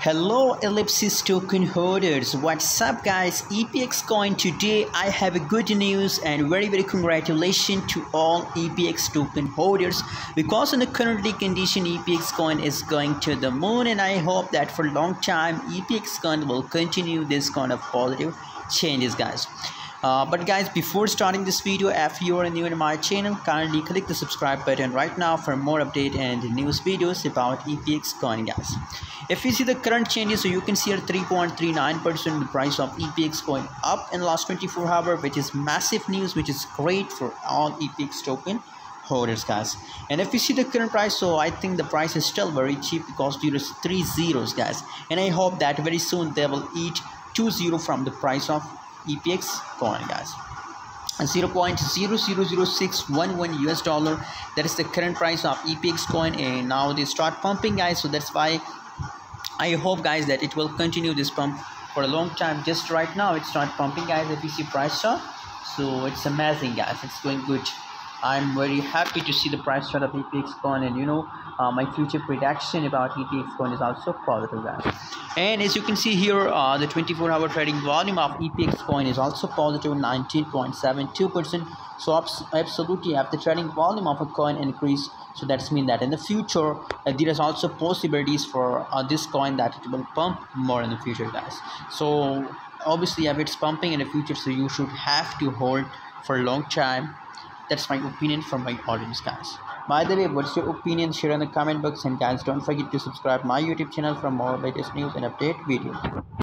Hello Ellipsis token holders, what's up guys? EPX coin, today I have a good news and very congratulations to all EPX token holders, because in the currently condition EPX coin is going to the moon, and I hope that for a long time EPX coin will continue this kind of positive changes guys. But guys, before starting this video, if you are new to my channel, kindly click the subscribe button right now for more update and news videos about EPX coin guys. If you see the current changes, so you can see a 3.39% the price of EPX coin up in the last 24 hours, which is massive news, which is great for all EPX token holders guys. And if you see the current price, so I think the price is still very cheap because there is 3 zeros guys, and I hope that very soon they will eat 2 zero from the price of EPX coin guys. 0.000611 US dollar, that is the current price of EPX coin, and now they start pumping guys. So that's why I hope guys that it will continue this pump for a long time. Just right now it start pumping guys. If you see price chart, so it's amazing guys, it's going good. I'm very happy to see the price chart of EPX coin, and my future prediction about EPX coin is also positive guys. And as you can see here, the 24-hour trading volume of EPX coin is also positive 19.72%. so absolutely, if the trading volume of a coin increase, so that's mean that in the future there is also possibilities for this coin that it will pump more in the future guys. So obviously if it's pumping in the future, so you should have to hold for a long time. That's my opinion from my audience guys. By the way, what's your opinion? Share in the comment box, and guys, don't forget to subscribe my YouTube channel for more latest news and update videos.